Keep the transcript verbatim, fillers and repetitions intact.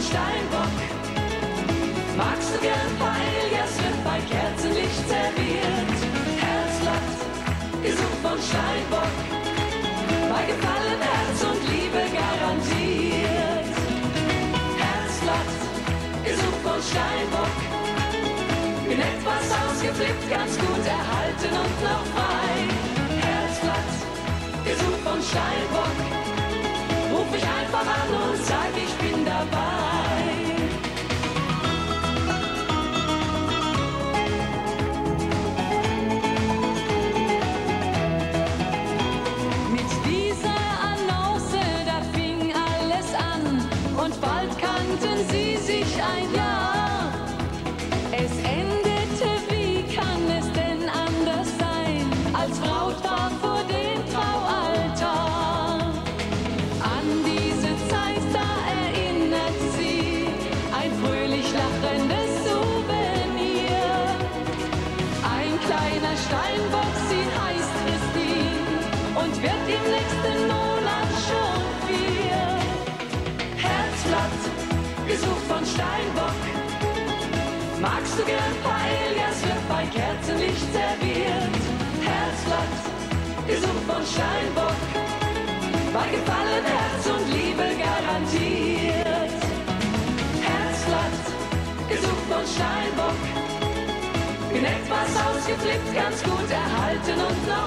Steinbock. Magst du gern Paellas, wird bei Kerzenlicht serviert. Herzblatt, gesucht von Steinbock. Bei Gefallen, Herz und Liebe garantiert. Herzblatt, gesucht von Steinbock. Bin etwas ausgeflippt, ganz gut erhalten und noch frei. Herzblatt, gesucht von Steinbock. Ruf mich einfach an und sag, ich bin dabei. Mit dieser Annonce, da fing alles an und bald kannten sie sich ein Jahr. Es endete, wie kann es denn anders sein, als Brautpaar vor dem Traualtar. An diese Zeit, da erinnert sie ein fröhlich lachendes Souvenir. Ein kleiner Steinbock, sie heißt Christine und wird im nächsten Monat schon vier. Herzblatt, gesucht von Steinbock. Magst du gern Paellas, wird bei Kerzenlicht serviert. Herzblatt, gesucht von Steinbock. Bei Gefallen, Herz und Liebe garantiert. Herzblatt, gesucht von Steinbock. Bin etwas ausgeflippt, ganz gut erhalten und noch